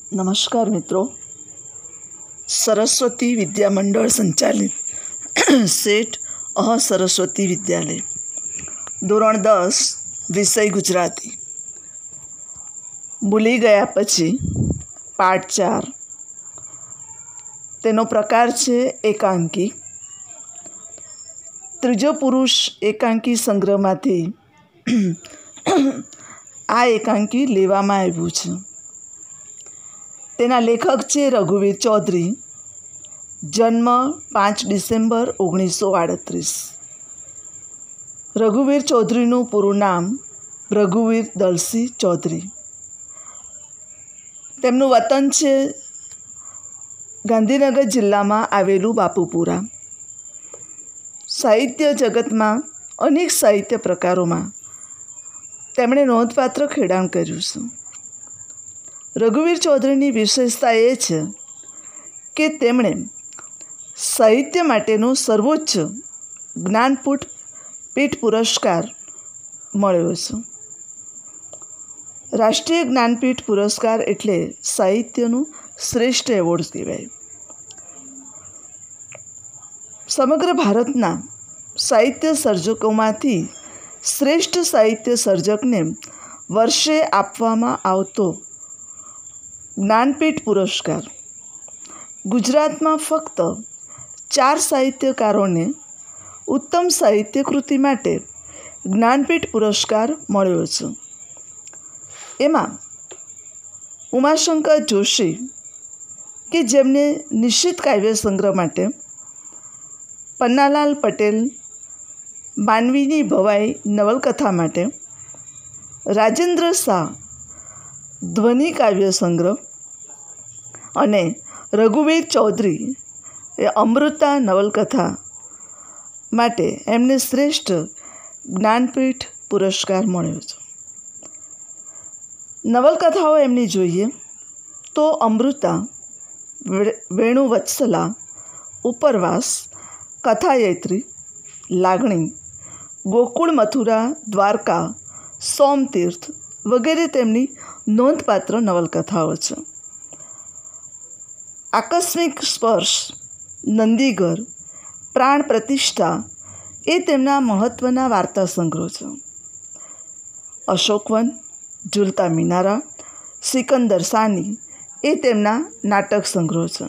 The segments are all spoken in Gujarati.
नमस्कार मित्रों, सरस्वती विद्या मंडल संचालित सेठ अह सरस्वती विद्यालय ધોરણ 10 વિષય ગુજરાતી ભૂલી ગયા પછી પાઠ 4 તેનો પ્રકાર છે એકાંકી। ત્રીજો પુરુષ એકાંકી સંગ્રહમાંથી આ એકાંકી લેવામાં આવ્યું છે। તેના લેખક છે રઘુવીર ચૌધરી। જન્મ 5 ડિસેમ્બર 1938। રઘુવીર ચૌધરીનું પૂરું નામ રઘુવીર દલસિંહ ચૌધરી। તેમનું વતન છે ગાંધીનગર જિલ્લામાં આવેલું બાપુપુરા। સાહિત્ય જગતમાં અનેક સાહિત્ય પ્રકારોમાં તેમણે નોંધપાત્ર ખેડાણ કર્યું છે। રઘુવીર ચૌધરીની વિશેષતા એ છે કે તેમણે સાહિત્ય માટેનો સર્વોચ્ચ જ્ઞાનપીઠ પુરસ્કાર મળ્યો છે। રાષ્ટ્રીય જ્ઞાનપીઠ પુરસ્કાર એટલે સાહિત્યનું શ્રેષ્ઠ એવોર્ડ કહેવાય। સમગ્ર ભારતના સાહિત્ય સર્જકોમાંથી શ્રેષ્ઠ સાહિત્ય સર્જકને વર્ષે આપવામાં આવતો જ્ઞાનપીઠ પુરસ્કાર ગુજરાતમાં ફક્ત 4 સાહિત્યકારોને ઉત્તમ સાહિત્ય કૃતિ માટે જ્ઞાનપીઠ પુરસ્કાર મળ્યો છે। એમાં ઉમાશંકર જોશી કે જેમને નિશ્ચિત કાવ્ય સંગ્રહ માટે, પન્નાલાલ પટેલ માનવીની ભવાઈ નવલકથા માટે, રાજેન્દ્ર શાહ ધ્વનિ કાવ્ય સંગ્રહ અને રઘુવીર ચૌધરી એ અમૃતા નવલકથા માટે એમને શ્રેષ્ઠ જ્ઞાનપીઠ પુરસ્કાર મળ્યો છે। નવલકથાઓ એમની જોઈએ તો અમૃતા, વેણુવત્સલા, ઉપરવાસ, કથાયત્રી, લાગણી, ગોકુળ મથુરા, દ્વારકા, સોમતીર્થ વગેરે તેમની નોંધપાત્ર નવલકથાઓ છે। આકસ્મિક સ્પર્શ, નંદીઘર, પ્રાણ પ્રતિષ્ઠા એ તેમના મહત્ત્વના વાર્તા સંગ્રહ છે। અશોકવન, ઝૂલતા મિનારા, સિકંદર સાની એ તેમના નાટક સંગ્રહ છે।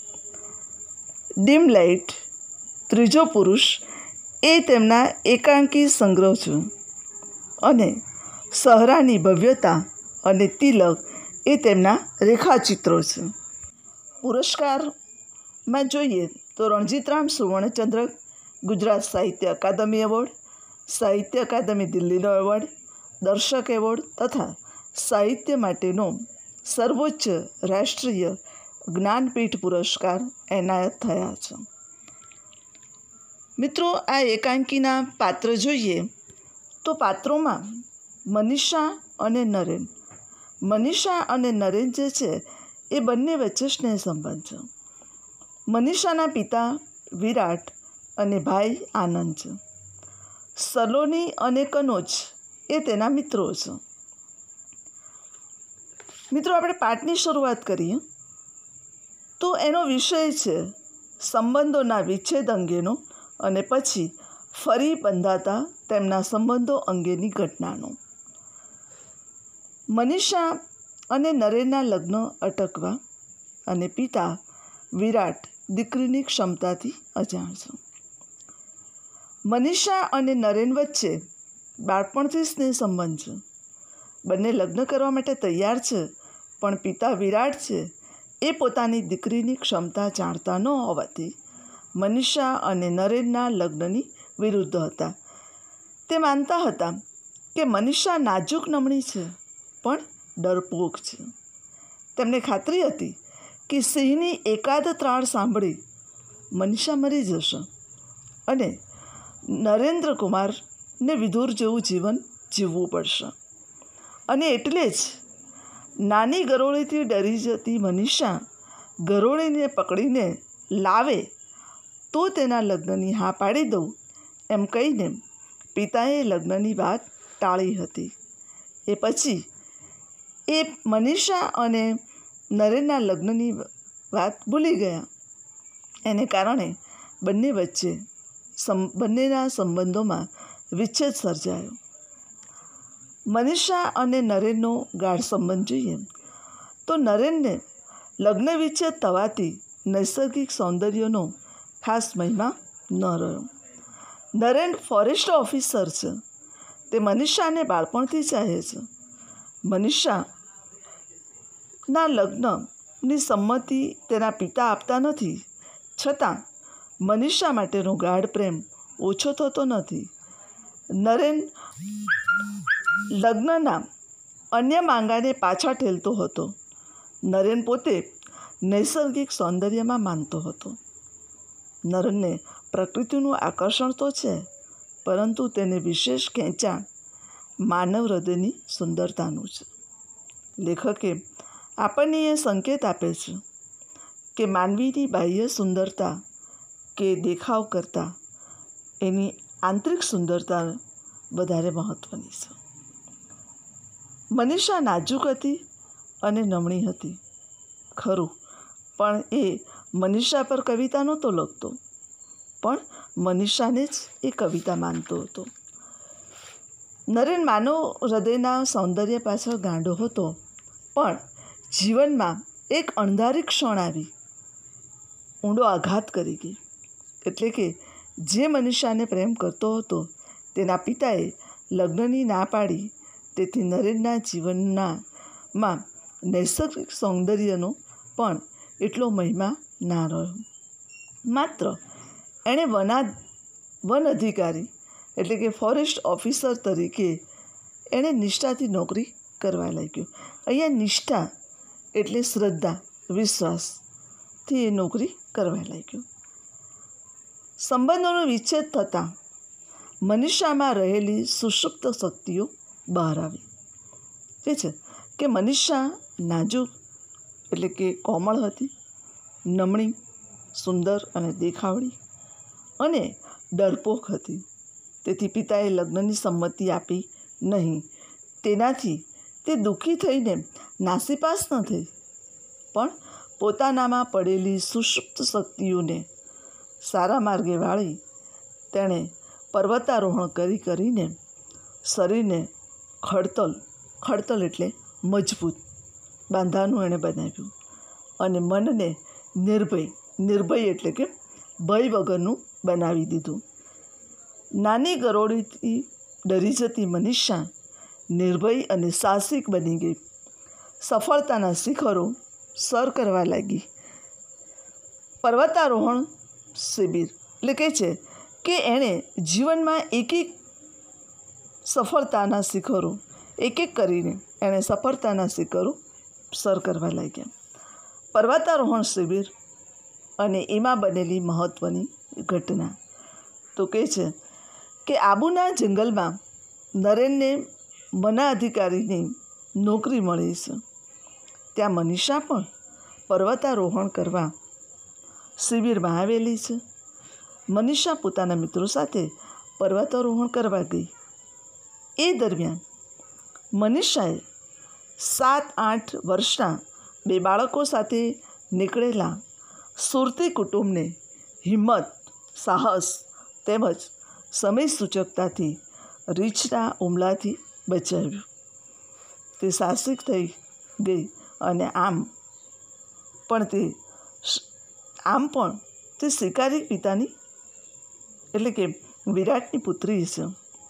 ડીમ લાઇટ, ત્રીજો પુરુષ એ તેમના એકાંકી સંગ્રહ છે અને સહરાની ભવ્યતા અને તિલક એ તેમના રેખાચિત્રો છે। પુરસ્કારમાં જોઈએ તો રણજીતરામ સુવર્ણચંદ્રક, ગુજરાત સાહિત્ય અકાદમી એવોર્ડ, સાહિત્ય અકાદમી દિલ્હીનો એવોર્ડ, દર્શક એવોર્ડ તથા સાહિત્ય માટેનો સર્વોચ્ચ રાષ્ટ્રીય જ્ઞાનપીઠ પુરસ્કાર એનાયત થયા છે। મિત્રો, આ એકાંકીના પાત્ર જોઈએ તો પાત્રોમાં મનીષા અને નરેન, મનીષા અને નરેન જે છે એ બંને વચ્ચે સ્નેહ સંબંધ છે। મનીષાના પિતા વિરાટ અને ભાઈ આનંદ છે। સલોની અને કનોજ એ તેના મિત્રો છે। મિત્રો, આપણે પાઠની શરૂઆત કરીએ તો એનો વિષય છે સંબંધોના વિચ્છેદ અંગેનો અને પછી ફરી બંધાતા તેમના સંબંધો અંગેની ઘટનાનો। મનીષા અને નરેનના લગ્ન અટકવા અને પિતા વિરાટ દીકરીની ક્ષમતાથી અજાણ છે। મનીષા અને નરેન વચ્ચે બાળપણથી સ્નેહ સંબંધ છે। બંને લગ્ન કરવા માટે તૈયાર છે, પણ પિતા વિરાટ છે એ પોતાની દીકરીની ક્ષમતા જાણતા ન હોવાથી મનીષા અને નરેનના લગ્નની વિરુદ્ધ હતા। તે માનતા હતા કે મનીષા નાજુક નમણી છે પણ ડરપોક છે। તેમને ખાતરી હતી કે સિંહની એકાદ ત્રાળ સાંભળી મનીષા મરી જશે અને નરેન્દ્રકુમારને વિદુર જેવું જીવન જીવવું પડશે અને એટલે જ નાની ગરોળીથી ડરી જતી મનીષા ગરોળીને પકડીને લાવે તો તેના લગ્નની હા પાડી દઉં એમ કહીને પિતાએ લગ્નની વાત ટાળી હતી। એ પછી એ મનીષા અને નરેનના લગ્નની વાત ભૂલી ગયા. એને કારણે બંને વચ્ચે બંનેના સંબંધોમાં વિચ્છેદ સર્જાયો. મનીષા અને નરેનનો ગાઢ સંબંધ જોઈએ તો નરેનને લગ્ન વિચ્છેદ થવાથી નૈસર્ગિક સૌંદર્યનો ખાસ મહિમા ન રહ્યો. નરેન ફોરેસ્ટ ઓફિસર છે. તે મનીષાને બાળપણથી ચાહે છે. મનીષાના લગ્નની સંમતિ તેના પિતા આપતા નથી, છતાં મનીષા માટેનો ગાઢ પ્રેમ ઓછો થતો નથી. નરેન લગ્નના અન્ય માંગાને પાછા ઠેલતો હતો. નરેન પોતે નૈસર્ગિક સૌંદર્યમાં માનતો હતો. નરેનને પ્રકૃતિનું આકર્ષણ તો છે, પરંતુ તેને વિશેષ ખેંચાણ માનવ હૃદયની સુંદરતાનું છે. લેખકે આપણને એ સંકેત આપે છે કે માનવીની બાહ્ય સુંદરતા કે દેખાવ કરતાં એની આંતરિક સુંદરતા વધારે મહત્ત્વની છે. મનીષા નાજુક હતી અને નમણી હતી, ખરું, પણ એ મનીષા પર કવિતા નહોતો લખતો, પણ મનીષાને જ એ કવિતા માનતો હતો. નરેન માનવ હૃદયના સૌંદર્ય પાછળ ગાંડો હતો, પણ જીવનમાં એક અણધારી ક્ષણ આવી ઊંડો આઘાત કરી ગઈ. એટલે કે જે મનીષાને પ્રેમ કરતો હતો તેના પિતાએ લગ્નની ના પાડી. તેથી નરેનના જીવનમાં નૈસર્ગિક સૌંદર્યનો પણ એટલો મહિમા ના રહ્યો. માત્ર એણે વન અધિકારી એટલે કે ફોરેસ્ટ ઓફિસર તરીકે એણે નિષ્ઠાથી નોકરી કરવા લાગ્યો. અહીંયા નિષ્ઠા એટલે શ્રદ્ધા, વિશ્વાસથી એ નોકરી કરવા લાગ્યો. સંબંધોનો વિચ્છેદ થતાં મનીષામાં રહેલી સુષુપ્ત શક્તિઓ બહાર આવી. એ છે કે મનીષા નાજુક એટલે કે કોમળ હતી, નમણી, સુંદર અને દેખાવડી અને ડરપોક હતી. તેથી પિતાએ લગ્નની સંમતિ આપી નહીં. તેનાથી તે દુઃખી થઈને નાસીપાસ ન થઈ, પણ પોતાનામાં પડેલી સુષુપ્ત શક્તિઓને સારા માર્ગે વાળી તેણે પર્વતારોહણ કરીને શરીરને ખડતલ એટલે મજબૂત બાંધાનું એણે બનાવ્યું અને મનને નિર્ભય એટલે કે ભય વગરનું બનાવી દીધું. નાની ગરોળીથી ડરી જતી મનીષા નિર્ભય અને સાહસિક બની ગઈ. સફળતાના શિખરો સર કરવા લાગી. પર્વતારોહણ શિબિર એટલે કહે છે કે એણે જીવનમાં એક કરીને એણે સફળતાના શિખરો સર કરવા લાગ્યા. પર્વતારોહણ શિબિર અને એમાં બનેલી મહત્ત્વની ઘટના તો કહે છે કે આબુના જંગલમાં નરેનને વના અધિકારીની નોકરી મળી છે. ત્યાં મનીષા પણ પર્વતારોહણ કરવા શિબિરમાં આવેલી છે. મનીષા પોતાના મિત્રો સાથે પર્વતારોહણ કરવા ગઈ. એ દરમિયાન મનીષાએ 7-8 વર્ષના 2 બાળકો સાથે નીકળેલા સુરતી કુટુંબને હિંમત, સાહસ તેમજ સમય સૂચકતાથી રીંછના હુમલાથી બચાવ્યું. તે સાહસિક થઈ ગઈ અને આમ પણ તે શિકારી પિતાની એટલે કે વિરાટની પુત્રી છે.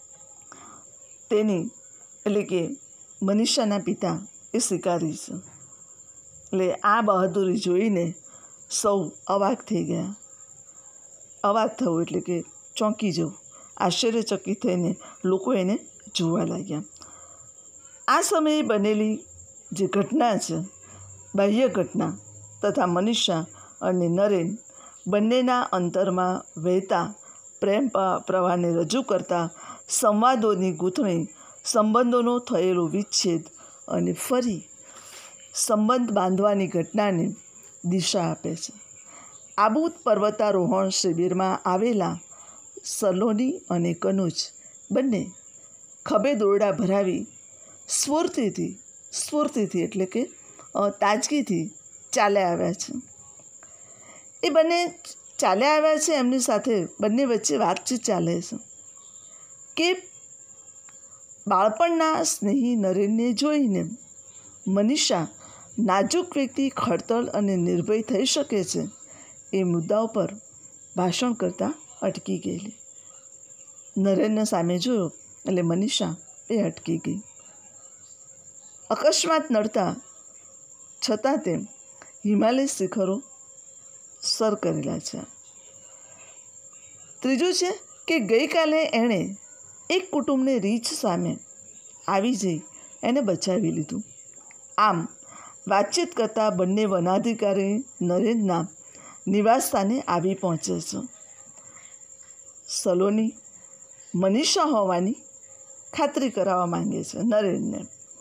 તેની એટલે કે મનીષાના પિતા એ શિકારી છે. એટલે આ બહાદુરી જોઈને સૌ અવાક થઈ ગયા. અવાક થવું એટલે કે ચોંકી જવું, આશ્ચર્યચકિત થઈને લોકો એને જોવા લાગ્યા. આ સમયે બનેલી જે ઘટના છે, બાહ્ય ઘટના તથા મનીષા અને નરેન બંનેના અંતરમાં વહેતા પ્રેમ પ્રવાહને રજૂ કરતા સંવાદોની ગૂંથણી, સંબંધોનો થયેલો વિચ્છેદ અને ફરી સંબંધ બાંધવાની ઘટનાને દિશા આપે છે. આબુ પર્વતારોહણ શિબિરમાં આવેલા સલોની અને કનુજ બંને ખભે દોરડા ભરાવી સ્ફૂર્તિથી એટલે કે તાજગીથી ચાલ્યા આવ્યા છે. એ બંને ચાલ્યા આવ્યા છે. એમની સાથે બંને વચ્ચે વાતચીત ચાલે છે કે બાળપણના સ્નેહી નરેનને જોઈને મનીષા નાજુક વ્યક્તિ ખડતલ અને નિર્ભય થઈ શકે છે એ મુદ્દા ઉપર ભાષણ કરતાં અટકી ગયેલી. નરેનને સામે જોયો એટલે મનીષા એ અટકી ગઈ. અકસ્માત નડતા છતાં તેમ હિમાલય શિખરો સર કરેલા છે. ત્રીજું છે કે ગઈકાલે એણે એક કુટુંબને રીછ સામે આવી જઈ એને બચાવી લીધું. આમ વાતચીત કરતાં બંને વનાધિકારી નરેનના નિવાસસ્થાને આવી પહોંચે છે. સલોની મનીષા હોવાની ખાતરી કરાવવા માંગે છે નરેનને.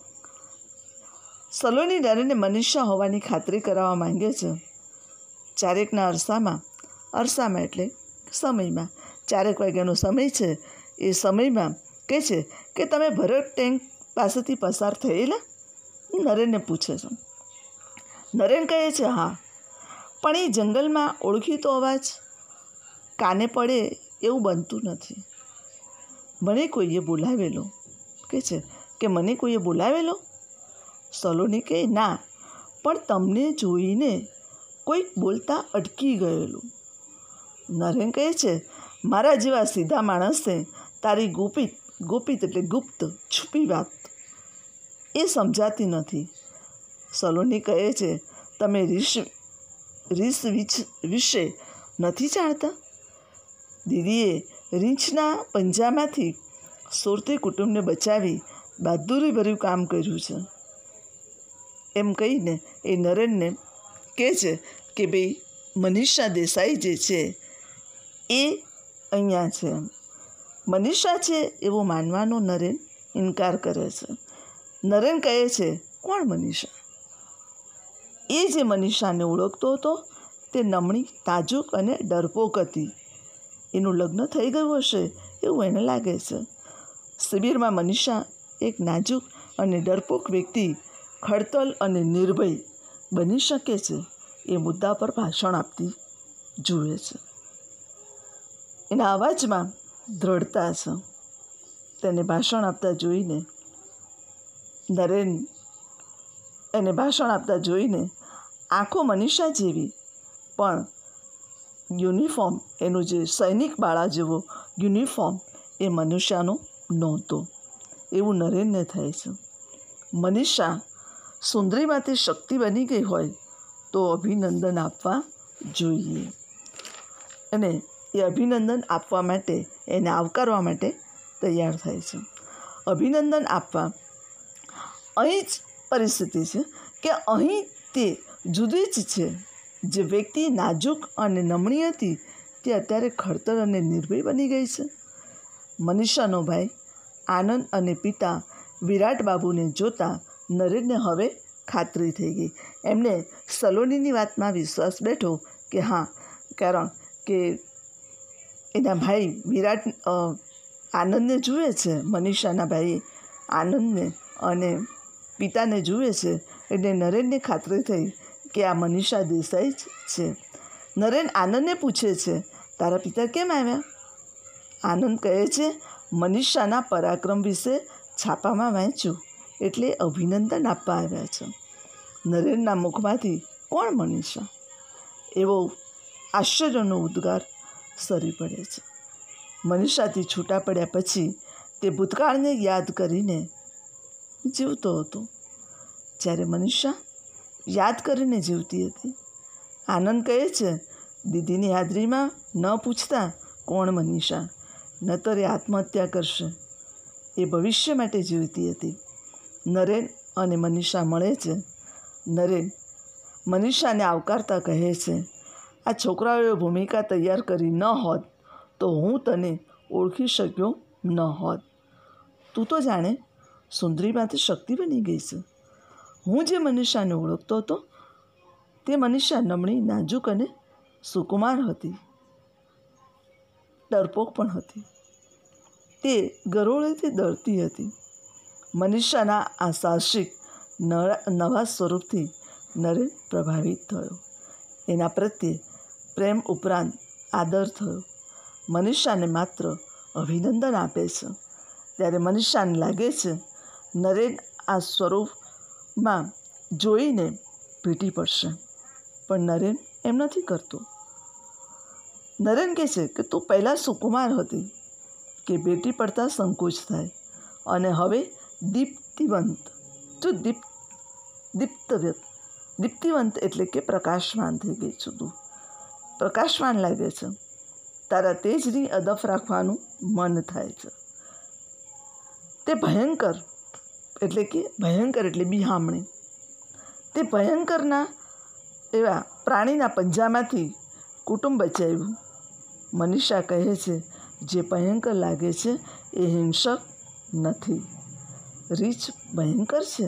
સલોની નરેનને મનીષા હોવાની ખાતરી કરાવવા માંગે છે. ચારેકના અરસામાં એટલે સમયમાં 4 વાગ્યાનો સમય છે. એ સમયમાં કહે છે કે તમે ભરત ટેન્ક પાસેથી પસાર થયેલા? નરેનને પૂછે છે. નરેન કહે છે હા, પણ એ જંગલમાં ઓળખીતો અવાજ કાને પડે એવું બનતું નથી. મને કોઈએ બોલાવેલો. કહે છે કે મને કોઈએ બોલાવેલો? સલોની કહે ના, પણ તમને જોઈને કોઈક બોલતા અટકી ગયેલું. નરેન કહે છે મારા જેવા સીધા માણસને તારી ગુપિત એટલે ગુપ્ત છુપી વાત એ સમજાતી નથી. સલોની કહે છે તમે રીંછ વિશે નથી જાણતા? દીદીએ રીંછના પંજામાંથી સુરતી કુટુંબને બચાવી બહાદુરીભર્યું કામ કર્યું છે. એમ કહીને એ નરેનને કહે છે કે ભાઈ મનીષા દેસાઈ જે છે એ અહીંયા છે. મનીષા છે એવું માનવાનો નરેન ઇનકાર કરે છે. નરેન કહે છે કોણ મનીષા? એ જે મનીષાને ઓળખતો હતો તે નમણી, તાજુક અને ડરપોક હતી. એનું લગ્ન થઈ ગયું હશે એવું એને લાગે છે. શિબિરમાં મનીષા એક નાજુક અને ડરપોક વ્યક્તિ ખડતલ અને નિર્ભય બની શકે છે એ મુદ્દા પર ભાષણ આપતી જુએ છે. એના અવાજમાં દ્રઢતા છે. તેને ભાષણ આપતા જોઈને આંખો મનીષા જેવી, પણ યુનિફોર્મ એનું જે સૈનિક બાળા જેવો યુનિફોર્મ એ મનીષાનો નહોતો એવું નરેનને થાય છે. મનીષા સુંદરીમાંથી શક્તિ બની ગઈ હોય તો અભિનંદન આપવા જોઈએ. અને એ અભિનંદન આપવા માટે, એને આવકારવા માટે તૈયાર થાય છે. અભિનંદન આપવા અહીં જ પરિસ્થિતિ છે કે અહીં તે જુદી જ છે. જે વ્યક્તિ નાજુક અને નમણી હતી તે અત્યારે ખડતર અને નિર્ભય બની ગઈ છે. મનીષાનો ભાઈ આનંદ અને પિતા વિરાટ બાબુને જોતા નરેનને હવે ખાતરી થઈ ગઈ. એમને સલોનીની વાતમાં વિશ્વાસ બેઠો કે હા, કારણ કે એના ભાઈ વિરાટ આનંદને જુએ છે. મનીષાના ભાઈ આનંદને અને પિતાને જુએ છે એટલે નરેનને ખાતરી થઈ કે આ મનીષા દેસાઈ જ છે. નરેન આનંદને પૂછે છે તારા પિતા કેમ આવ્યા? આનંદ કહે છે મનીષાના પરાક્રમ વિશે છાપામાં વાંચ્યું એટલે અભિનંદન આપવા આવ્યા છે. નરેનના મુખમાંથી કોણ મનીષા એવો આશ્ચર્યનો ઉદ્ગાર સરી પડે છે. મનીષાથી છૂટા પડ્યા પછી તે ભૂતકાળને યાદ કરીને જીવતો હતો. જ્યારે મનીષા યાદ કરીને જીવતી હતી. આનંદ કહે છે દીદીની હાજરીમાં ન પૂછતા કોણ મનીષા, નતર એ આત્મહત્યા કરશે. એ ભવિષ્ય માટે જીવતી હતી. નરેન અને મનીષા મળે છે. નરેન મનીષાને આવકારતા કહે છે આ છોકરાઓએ ભૂમિકા તૈયાર કરી ન હોત તો હું તને ઓળખી શક્યો ન હોત. તું તો જાણે સુંદરીમાંથી શક્તિ બની ગઈ છે. હું જે મનીષાને ઓળખતો હતો તે મનીષા નમણી, નાજુક અને સુકુમાર હતી. ડરપોક પણ હતી. તે ગરોળીથી ડરતી હતી. મનીષાના આ સાહસિક નવા સ્વરૂપથી નરેન પ્રભાવિત થયો. એના પ્રત્યે પ્રેમ ઉપરાંત આદર થયો. મનીષાને માત્ર અભિનંદન આપે છે ત્યારે મનીષાને લાગે છે નરેન આ સ્વરૂપમાં જોઈને ભેટી પડશે, પણ નરેન એમ નથી કરતો. નરેન કહે છે કે તું પહેલાં સુકુમાર હતી કે ભેટી પડતા સંકોચ થાય, અને હવે દીપ્તિવંત. તું દીપ્તિવંત એટલે કે પ્રકાશમાન થઈ ગઈ છું. તું પ્રકાશમાન લાગે છે. તારા તેજની અદફ રાખવાનું મન થાય છે. તે ભયંકર એટલે બિહામણી. તે ભયંકરના એવા પ્રાણીના પંજામાંથી કુટુંબ બચાવ્યું. મનીષા કહે છે જે ભયંકર લાગે છે એ હિંસક નથી. રીછ ભયંકર છે,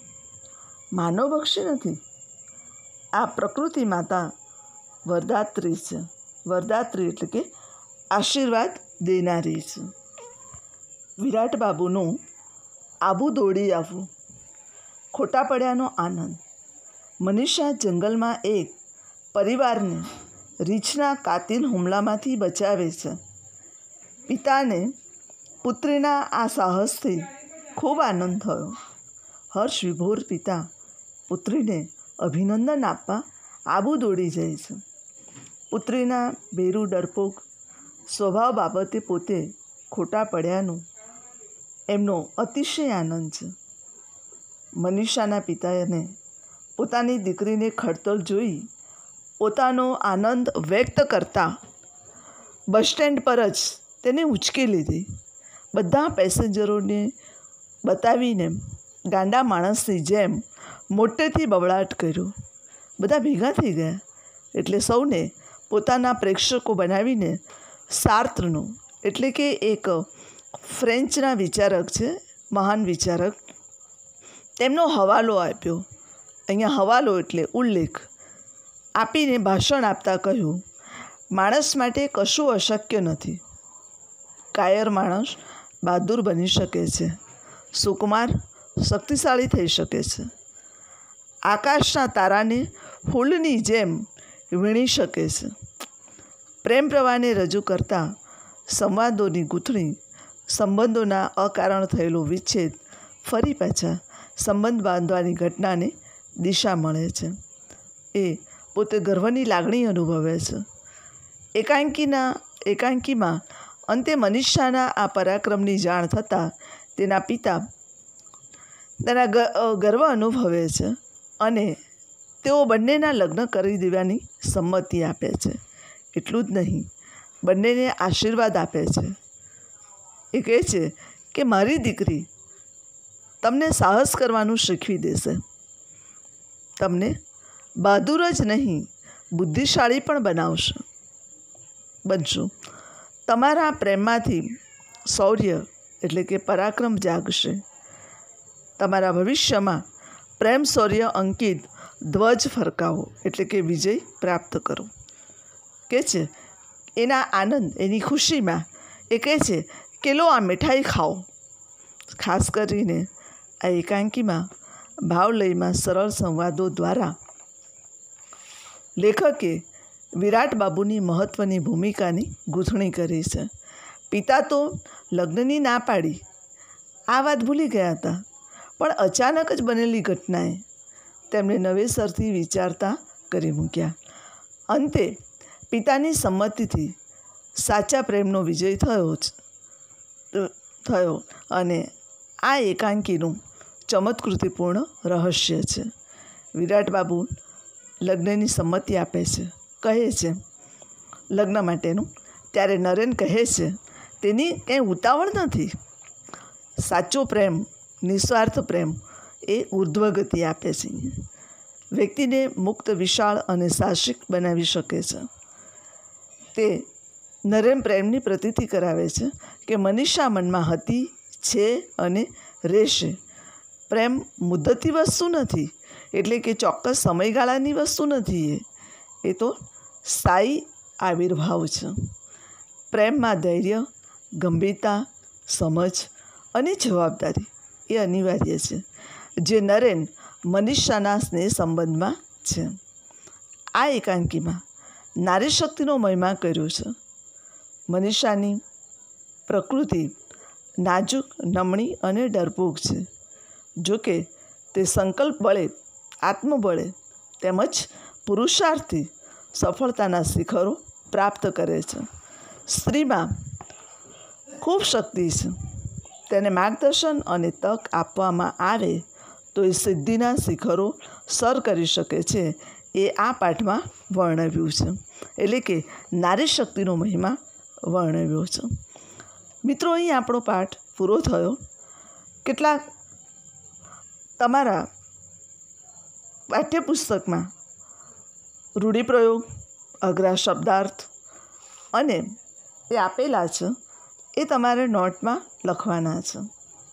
માનવભક્ષી નથી. આ પ્રકૃતિ માતા વરદાત્રી છે. વરદાત્રી એટલે કે આશીર્વાદ દેનારી છે. વિરાટ બાબુનું આબુ દોડી આવવું. ખોટા પડ્યાનો આનંદ. મનીષા જંગલમાં એક પરિવારને રીછના કાતિલ હુમલામાંથી બચાવે છે. પિતાને પુત્રીના આ સાહસથી ખૂબ આનંદ થયો. હર્ષ વિભોર પિતા પુત્રીને અભિનંદન આપવા આબુ દોડી જાય છે. પુત્રીના ભેરું ડરપોક સ્વભાવ બાબતે પોતે ખોટા પડ્યાનું એમનો અતિશય આનંદ છે. મનીષાના પિતાને પોતાની દીકરીને ખડતલ જોઈ પોતાનો આનંદ વ્યક્ત કરતા બસ સ્ટેન્ડ પર જ તેને ઉંચકી લીધી. બધા પેસેન્જરોને બતાવીને ગાંડા માણસની જેમ મોટેથી બબડાટ કર્યો. બધા ભેગા થઈ ગયા એટલે સૌને પોતાના પ્રેક્ષકો બનાવીને સાર્ત્રનો એટલે કે એક ફ્રેન્ચના વિચારક છે, મહાન વિચારક, તેમનો હવાલો આપ્યો. અહીંયા હવાલો એટલે ઉલ્લેખ આપીને ભાષણ આપતા કહ્યું, માણસ માટે કશું અશક્ય નથી. કાયર માણસ બહાદુર બની શકે છે. સુકુમાર શક્તિશાળી થઈ શકે છે. આકાશના તારાને ફૂલની જેમ વીણી શકે છે. પ્રેમ પ્રવાહને રજૂ કરતા સંવાદોની ગૂંથણી, સંબંધોના અકારણ થયેલો વિચ્છેદ ફરી પાછા સંબંધ બાંધવાની ઘટનાને દિશા મળે છે. એ પોતે ગર્વની લાગણી અનુભવે છે. એકાંકીમાં અંતે મનીષાના આ પરાક્રમની જાણ થતાં તેના પિતા તેના ગર્વ અનુભવે છે અને તેઓ બંનેના લગ્ન કરી દેવાની સંમતિ આપે છે. એટલું જ નહીં, બંનેને આશીર્વાદ આપે છે. એ કહે છે કે મારી દીકરી તમને સાહસ કરવાનું શીખવી દેશે. તમને બહાદુર જ નહીં, બુદ્ધિશાળી પણ બનશું. તમારા પ્રેમમાંથી શૌર્ય એટલે કે પરાક્રમ જાગશે. તમારા ભવિષ્યમાં પ્રેમ શૌર્ય અંકિત ધ્વજ ફરકાવો એટલે કે વિજય પ્રાપ્ત કરો. કહે છે એના આનંદ, એની ખુશીમાં એ કહે છે કે લો આ મીઠાઈ ખાઓ. ખાસ કરીને આ એકાંકીમાં ભાવલયમાં સરળ સંવાદો દ્વારા લેખકે વિરાટ બાબુની મહત્ત્વની ભૂમિકાની ગૂંથણી કરી છે. પિતા તો લગ્નની ના પાડી, આ વાત ભૂલી ગયા હતા, પણ અચાનક જ બનેલી ઘટનાએ તેમને નવેસરથી વિચારતા કરી મૂક્યા. અંતે પિતાની સંમતિથી સાચા પ્રેમનો વિજય થયો અને આ એકાંકીનું ચમત્કૃતિપૂર્ણ રહસ્ય છે. વિરાટ બાબુ લગ્નની સંમતિ આપે છે, કહે છે લગ્ન માટેનું. ત્યારે નરેન કહે છે તેની કંઈ ઉતાવળ નથી. સાચો પ્રેમ, નિસ્વાર્થ પ્રેમ એ ઉર્ધ્વગતિ આપે છે. વ્યક્તિને મુક્ત, વિશાળ અને સાહસિક બનાવી શકે છે. તે નરેન પ્રેમની પ્રતીતિ કરાવે છે કે મનીષા મનમાં હતી, છે અને રહેશે. પ્રેમ મુદ્દતી વસ્તુ નથી, એટલે કે ચોક્કસ સમયગાળાની વસ્તુ નથી. એ તો સ્થાયી આવિર્ભાવ છે. પ્રેમમાં ધૈર્ય, ગંભીરતા, સમજ અને જવાબદારી એ અનિવાર્ય છે. જે નરેન મનીષાના સ્નેહ સંબંધમાં છે. આ એકાંકીમાં નારી શક્તિનો મહિમા કર્યો છે. મનીષાની પ્રકૃતિ નાજુક, નમણી અને ડરપોક છે. જોકે તે સંકલ્પ બળે, આત્મબળે તેમજ પુરુષાર્થથી સફળતાના શિખરો પ્રાપ્ત કરે છે. સ્ત્રીમાં ખૂબ શક્તિ છે. તેને માર્ગદર્શન અને તક આપવામાં આવે તો એ સિદ્ધિના શિખરો સર કરી શકે છે. એ આ પાઠમાં વર્ણવ્યું છે. એટલે કે નારી શક્તિનો મહિમા વર્ણવ્યો છે. મિત્રો, અહીં આપણો પાઠ પૂરો થયો. કેટલાક તમારા પાઠ્યપુસ્તકમાં રૂઢિપ્રયોગ, અઘરા શબ્દાર્થ અને એ આપેલા છે, એ તમારે નોટમાં લખવાના છે.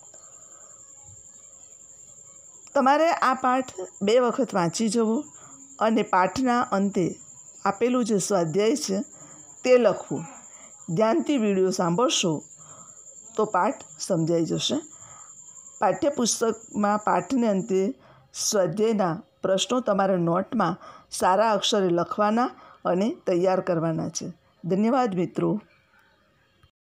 તમારે આ પાઠ 2 વખત વાંચી જવો અને પાઠના અંતે આપેલું જે સ્વાધ્યાય છે તે લખવું. ધ્યાનથી વિડીયો સાંભળશો તો પાઠ સમજાઈ જશે. પાઠ્યપુસ્તકમાં પાઠને અંતે સ્વાધ્યાયના પ્રશ્નો તમારે નોટમાં સારા અક્ષરે લખવાના અને તૈયાર કરવાના છે. ધન્યવાદ મિત્રો.